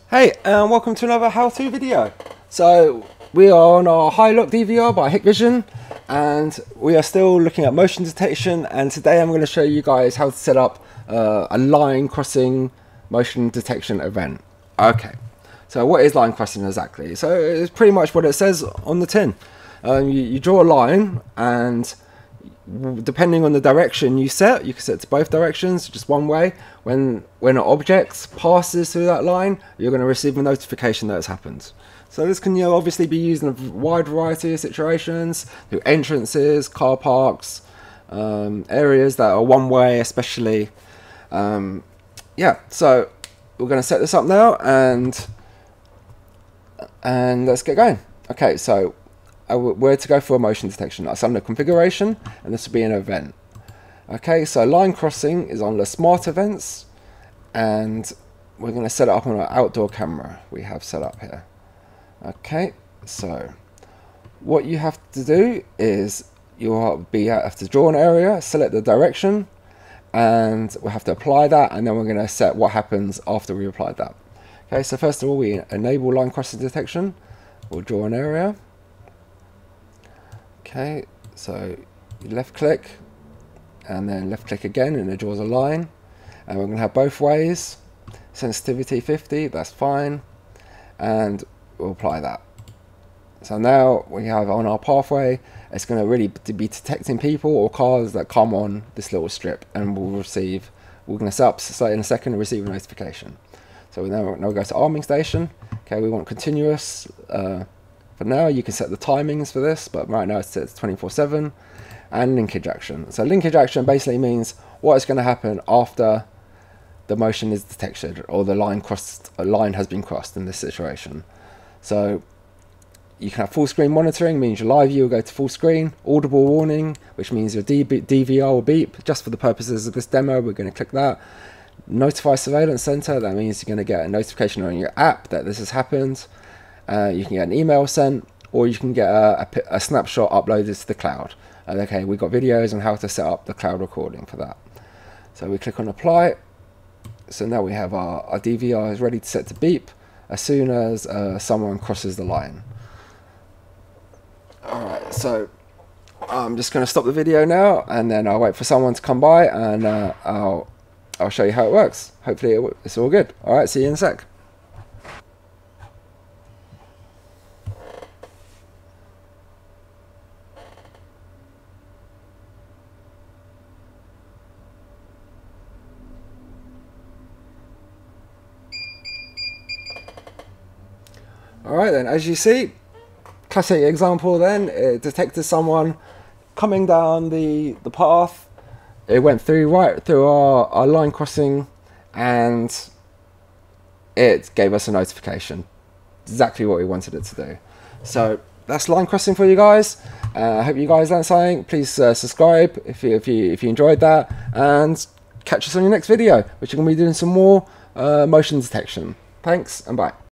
Hey, and welcome to another how-to video. So we are on our HiLook DVR by Hikvision, and we are still looking at motion detection, and today I'm going to show you guys how to set up a line crossing motion detection event. Okay, so what is line crossing exactly? So it's pretty much what it says on the tin. You draw a line, and depending on the direction you set, you can set to both directions, just one way. When an object passes through that line, you're going to receive a notification that it's happened. So this can obviously be used in a wide variety of situations, through entrances, car parks, areas that are one way especially. Yeah, so we're going to set this up now and let's get going. Okay, so we're to go for a motion detection. That's under configuration, and this will be an event. Okay, so line crossing is on the smart events, and we're going to set it up on an outdoor camera we have set up here. Okay, so what you have to do is you'll have to draw an area, select the direction, and we'll have to apply that, and then we're going to set what happens after we applied that. Okay, so first of all, we enable line crossing detection. We'll draw an area. Okay, so you left click and then left click again, and it draws a line, and we're going to have both ways. Sensitivity 50, that's fine, and we'll apply that. So now we have on our pathway, it's going to really be detecting people or cars that come on this little strip, and we're going to set up in a second and receive a notification. So now we go to arming station. Okay, we want continuous. For now, you can set the timings for this, but right now it's set to 24/7. And linkage action. So linkage action basically means what is going to happen after the motion is detected or the line has been crossed in this situation. So you can have full screen monitoring, means your live view will go to full screen. Audible warning, which means your DVR will beep. Just for the purposes of this demo, we're going to click that. Notify surveillance center, that means you're going to get a notification on your app that this has happened. You can get an email sent, or you can get a snapshot uploaded to the cloud. Okay, we've got videos on how to set up the cloud recording for that. So we click on apply. So now we have our DVR is ready to set to beep as soon as someone crosses the line. Alright, so I'm just going to stop the video now, and then I'll wait for someone to come by, and I'll show you how it works. Hopefully it's all good. Alright, see you in a sec. Alright then, as you see, classic example then, it detected someone coming down the path. It went right through our line crossing, and it gave us a notification. Exactly what we wanted it to do. So that's line crossing for you guys. I hope you guys learned something. Please subscribe if you enjoyed that, and catch us on your next video, which are going to be doing some more motion detection. Thanks, and bye.